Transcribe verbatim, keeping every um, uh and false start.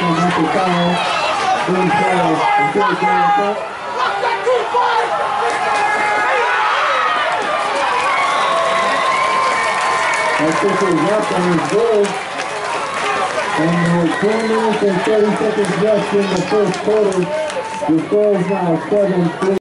Mika Makekau. Doing so, enjoy doing so. Officials up and it's good. And with two minutes and thirty seconds left in the first quarter, the score is now seven three.